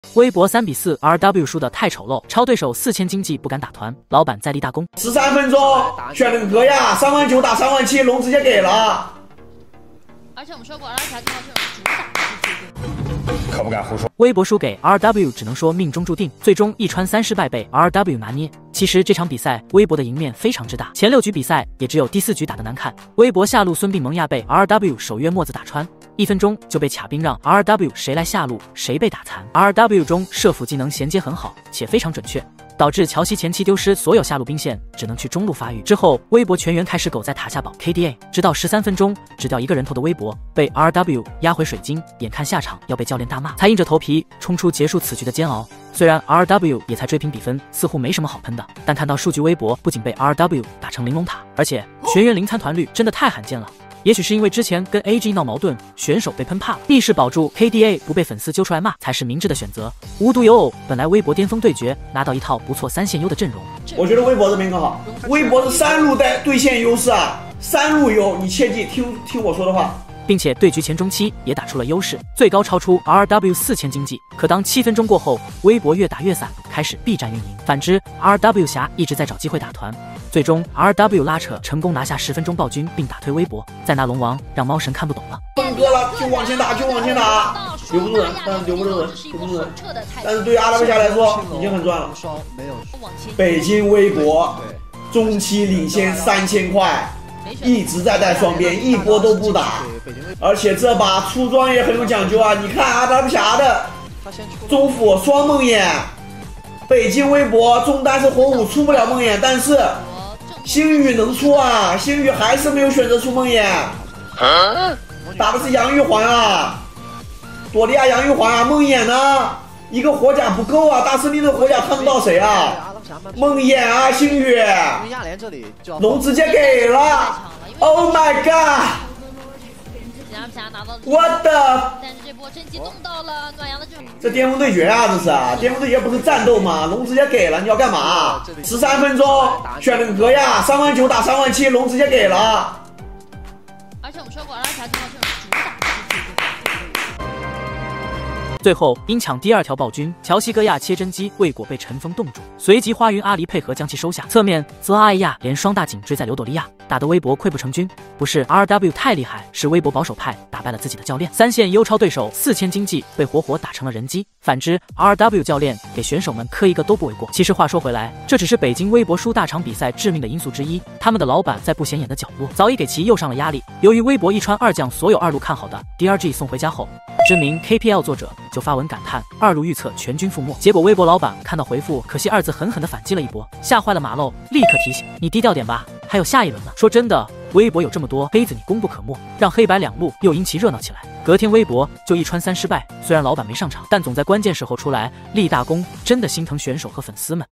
微博3比4 RW 输的太丑陋，超对手4000经济不敢打团，老板在立大功。 13分钟选了个戈亚，39000打37000，龙直接给了。 而且我们说过，而且还看到这种主打的是可不敢胡说。 微博输给 RW 只能说命中注定，最终一穿3失败被 RW 拿捏。其实这场比赛微博的赢面非常之大，前6局比赛也只有第4局打得难看。微博下路孙膑萌芽被 RW 守约墨子打穿，1分钟就被卡兵，让 RW 谁来下路谁被打残。RW 中射辅技能衔接很好且非常准确，导致乔西前期丢失所有下路兵线，只能去中路发育。之后微博全员开始苟在塔下保 KDA， 直到13分钟只掉1个人头的微博被 RW 压回水晶，眼看下场要被教练大骂，才硬着头皮冲出结束此局的煎熬。虽然 RW 也才追平比分，似乎没什么好喷的，但看到数据，微博不仅被 RW 打成玲珑塔，而且全员零参团率真的太罕见了。也许是因为之前跟 AG 闹矛盾，选手被喷怕了，逆势保住 KDA 不被粉丝揪出来骂才是明智的选择。无独有偶，本来微博巅峰对决拿到一套不错3线优的阵容， 我觉得微博这边更好，微博是3路带对线优势啊，3路优，你切记听我说的话。 并且对局前中期也打出了优势，最高超出 RW 4000经济。可当7分钟过后，微博越打越散，开始避战运营。反之 RW 侠一直在找机会打团，最终 RW 拉扯成功拿下10分钟暴君，并打退微博，再拿龙王让猫神看不懂了。 分割了就往前打，就往前打，留不住人，但是留不住人，留不住人。但是对于 RW 侠来说已经很赚了。北京微博中期领先3000块。一直在带双边，一波都不打，而且这把出装也很有讲究啊！你看 RW 侠的中辅双梦魇，北京微博中单是火舞出不了梦魇，但是星宇能出啊，星宇还是没有选择出梦魇，打的是杨玉环啊，朵利亚杨玉环啊，梦魇呢？一个火甲不够啊，大司令的火甲看不到谁啊？梦魇啊，星宇，龙直接给了 ，Oh my god！ 我的， 但是这波真机动到了暖阳的这巅峰对决啊，这是啊，巅峰对决不是战斗吗？龙直接给了，你要干嘛？13分钟选了个戈亚，39000打37000，龙直接给了。 而且我们说过，而且还看到这种主打的是最后因抢第2条暴君，乔西戈亚切真机未果被陈锋冻住，随即花云阿离配合将其收下，侧面则阿伊亚连双大警追在刘朵利亚，打得微博溃不成军。不是 RW 太厉害，是微博保守派打败了自己的教练，3线优超对手4000经济被活活打成了人机。反之 RW 教练给选手们磕一个都不为过。其实话说回来，这只是北京微博输大场比赛致命的因素之一，他们的老板在不显眼的角落早已给其又上了压力。由于微博一川二将所有2路看好的 DRG 送回家后，知名 KPL 作者就发文感叹2路预测全军覆没。结果微博老板看到回复可惜2字，狠狠地反击了一波，吓坏了马漏，立刻提醒你低调点吧，还有下一轮呢。说真的，微博有这么多黑子你功不可没，让黑白2路又因其热闹起来。隔天微博就一穿3失败，虽然老板没上场，但总在关键时候出来立大功，真的心疼选手和粉丝们。